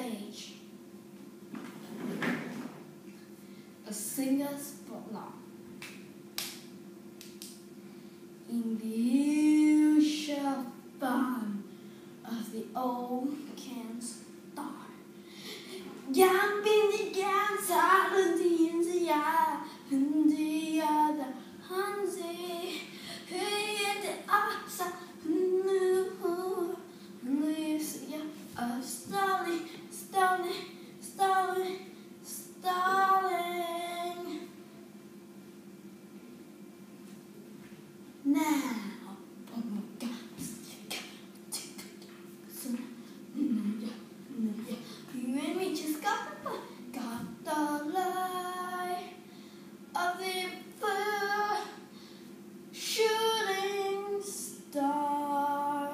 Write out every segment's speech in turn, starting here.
stage. A singer's spotlight. In the you shall find of the old can start. 扬鞭的干草人的影子呀，很低呀的汉子，黑夜的阿萨，leaves ya a starling, starling, starling, starling. Now. You and me just got the light of the full shooting star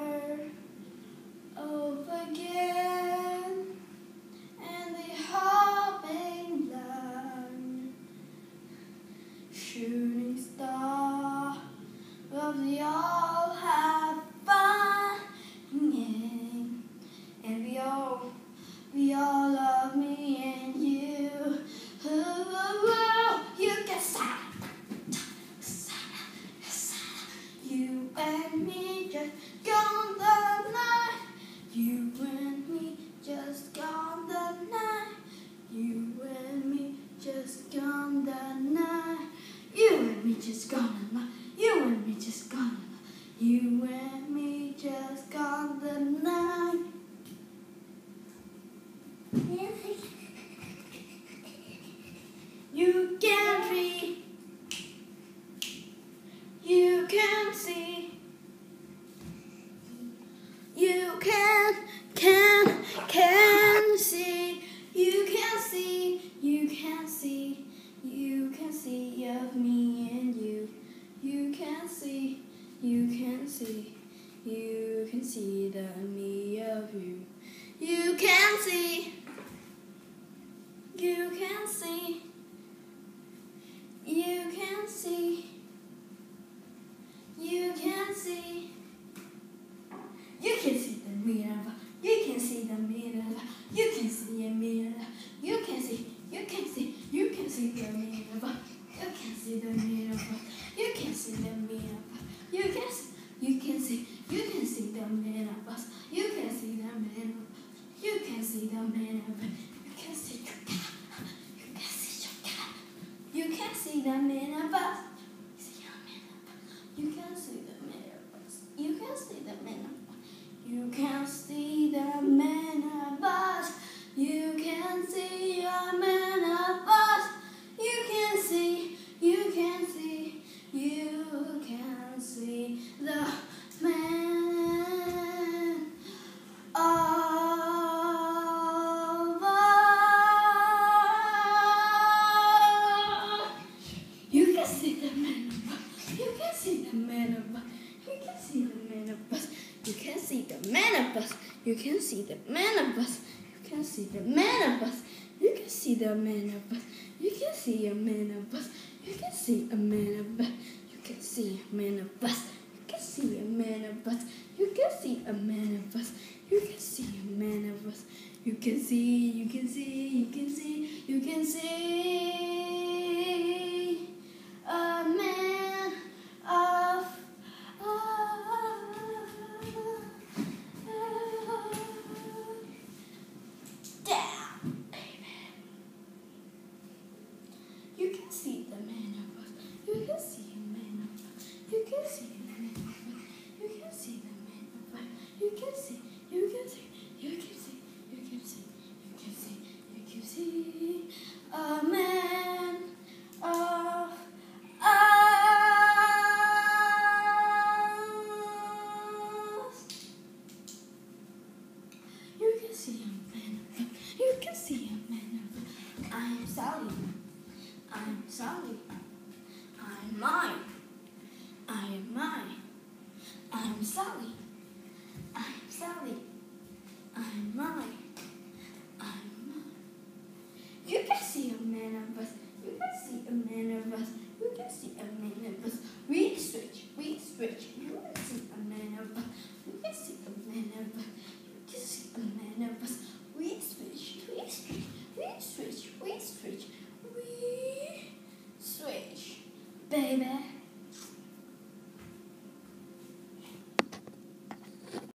over again, and the hopping line, shooting star of the all have fun, yeah. And we all love me and you. You can sigh. You and me just gone the night. You and me just gone the night. You and me just gone the night. You and me just gone the night. You and me just gone the night. You and me just gone the night. You can read, you can see, you can see, you can see, you can see, you can see of me and you. You can see, you can see, you can see the me of you. You can see, you can see, you can see, you can see, you can see the mirror, you can see the mirror, you can see a mirror, you can see, you can see, you can see the mirror, you can see the mirror, you can see the mirror, you can see, you can see, you can see the mirror, you can see the mirror. You can see the man of it. You can see your cat. You can see your cat. You can see the man of us. You can see the man of us. You can see the man of us. You can see the man of us. You can see your man of us. You can see, you can see, you can see the man. You can see the man of us. You can see the man of us. You can see the man of us. You can see the man of us. You can see the man of us. You can see the man of us. You can see the man of us. You can see a man of us. You can see a man of us. You can see a man of us. You can see a man of us. You can see a man of us. You can see a man of us. You can see, you can see, you can see, you can see a man of us. Down, baby. You can see the man of us. You can see a man of us. You can see a man of us. You can see the man of us. You can see, you can see, you can see, you can see, you can see, you can see a man of us. You can see a man of us. You can see a man of us. I am Sally. I am Sally. I am mine. I am mine. I am Sally. I am Sally. I am mine. I am mine. You can see a man of us. You can see a man of us. You can see a man of us. We switch. You can see a man of us. You can see a man of us. You can see a man of us. We switch. baby.